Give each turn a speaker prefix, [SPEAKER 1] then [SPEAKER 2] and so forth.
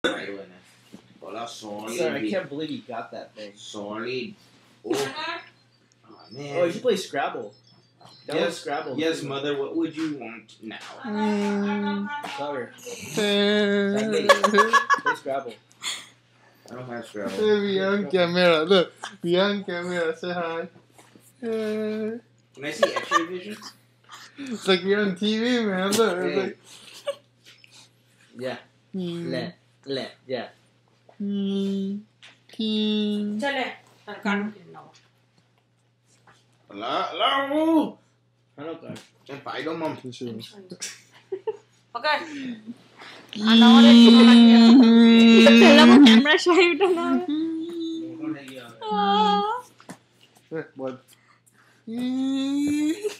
[SPEAKER 1] ด้วยนะบอกแล้ว solid
[SPEAKER 2] Sorry, I can't believe you got that thing.
[SPEAKER 1] solid oh man
[SPEAKER 2] Oh, you should play Scrabble. Yes, Scrabble.
[SPEAKER 1] Yes, mother. What would you want now?
[SPEAKER 2] Sorry.
[SPEAKER 3] Hey,
[SPEAKER 2] Play Scrabble.
[SPEAKER 1] I don't have Scrabble.
[SPEAKER 3] beyond camera. Look, beyond camera. Say hi. Hey.
[SPEAKER 1] Can I see X-ray vision?
[SPEAKER 3] It's like you're on TV, man. Look. It's
[SPEAKER 1] Hey.
[SPEAKER 3] like,
[SPEAKER 2] Yeah. Let. Yeah.
[SPEAKER 4] ใช่เลยแต่การกินเรา
[SPEAKER 1] Hello.
[SPEAKER 2] Hello, guys.
[SPEAKER 1] Sen paido mom.
[SPEAKER 4] โอเคอ่ะน้องได้กินอะไรเนี่ย
[SPEAKER 5] Kailan mo camera siya yung dalawa.
[SPEAKER 3] Look, what?